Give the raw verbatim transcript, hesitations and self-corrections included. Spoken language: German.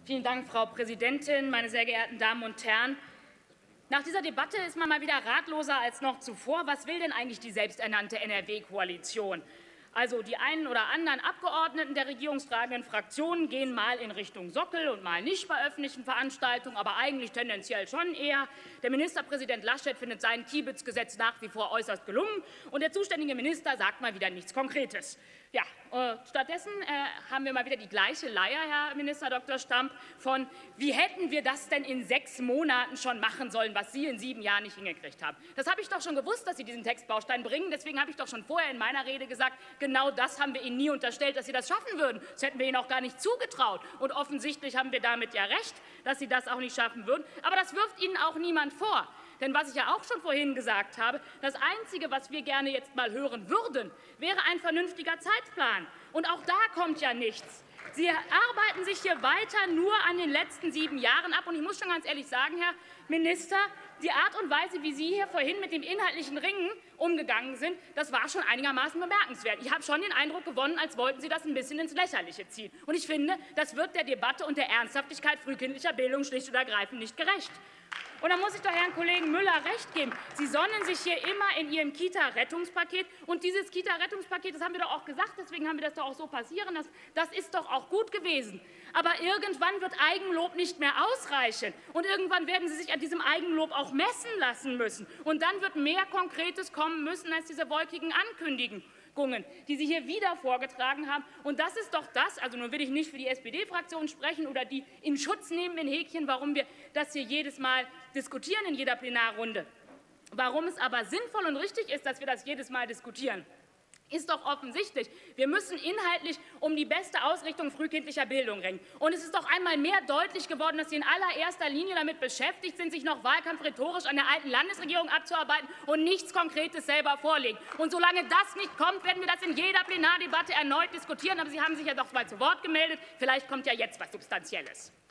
Vielen Dank, Frau Präsidentin, meine sehr geehrten Damen und Herren! Nach dieser Debatte ist man mal wieder ratloser als noch zuvor. Was will denn eigentlich die selbsternannte N R W-Koalition? Also die einen oder anderen Abgeordneten der regierungstragenden Fraktionen gehen mal in Richtung Sockel und mal nicht bei öffentlichen Veranstaltungen, aber eigentlich tendenziell schon eher. Der Ministerpräsident Laschet findet sein Kiebitzgesetz nach wie vor äußerst gelungen, und der zuständige Minister sagt mal wieder nichts Konkretes. Ja, äh, stattdessen äh, haben wir mal wieder die gleiche Leier, Herr Minister Doktor Stamp, von wie hätten wir das denn in sechs Monaten schon machen sollen, was Sie in sieben Jahren nicht hingekriegt haben. Das habe ich doch schon gewusst, dass Sie diesen Textbaustein bringen. Deswegen habe ich doch schon vorher in meiner Rede gesagt, genau das haben wir Ihnen nie unterstellt, dass Sie das schaffen würden. Das hätten wir Ihnen auch gar nicht zugetraut. Und offensichtlich haben wir damit ja recht, dass Sie das auch nicht schaffen würden. Aber das wirft Ihnen auch niemand vor. Denn was ich ja auch schon vorhin gesagt habe, das Einzige, was wir gerne jetzt mal hören würden, wäre ein vernünftiger Zeitplan. Und auch da kommt ja nichts. Sie arbeiten sich hier weiter nur an den letzten sieben Jahren ab. Und ich muss schon ganz ehrlich sagen, Herr Minister, die Art und Weise, wie Sie hier vorhin mit dem inhaltlichen Ringen umgegangen sind, das war schon einigermaßen bemerkenswert. Ich habe schon den Eindruck gewonnen, als wollten Sie das ein bisschen ins Lächerliche ziehen. Und ich finde, das wird der Debatte und der Ernsthaftigkeit frühkindlicher Bildung schlicht und ergreifend nicht gerecht. Und da muss ich doch Herrn Kollegen Müller recht geben. Sie sonnen sich hier immer in Ihrem Kita-Rettungspaket. Und dieses Kita-Rettungspaket, das haben wir doch auch gesagt, deswegen haben wir das doch auch so passieren lassen, das ist doch auch gut gewesen. Aber irgendwann wird Eigenlob nicht mehr ausreichen. Und irgendwann werden Sie sich an diesem Eigenlob auch messen lassen müssen. Und dann wird mehr Konkretes kommen müssen als diese wolkigen Ankündigungen, die Sie hier wieder vorgetragen haben. Und das ist doch das, also nun will ich nicht für die S P D-Fraktion sprechen oder die in Schutz nehmen in Häkchen, warum wir das hier jedes Mal diskutieren in jeder Plenarrunde. Warum es aber sinnvoll und richtig ist, dass wir das jedes Mal diskutieren, ist doch offensichtlich. Wir müssen inhaltlich um die beste Ausrichtung frühkindlicher Bildung ringen. Und es ist doch einmal mehr deutlich geworden, dass Sie in allererster Linie damit beschäftigt sind, sich noch wahlkampfrhetorisch an der alten Landesregierung abzuarbeiten und nichts Konkretes selber vorlegen. Und solange das nicht kommt, werden wir das in jeder Plenardebatte erneut diskutieren. Aber Sie haben sich ja doch mal zu Wort gemeldet. Vielleicht kommt ja jetzt was Substanzielles.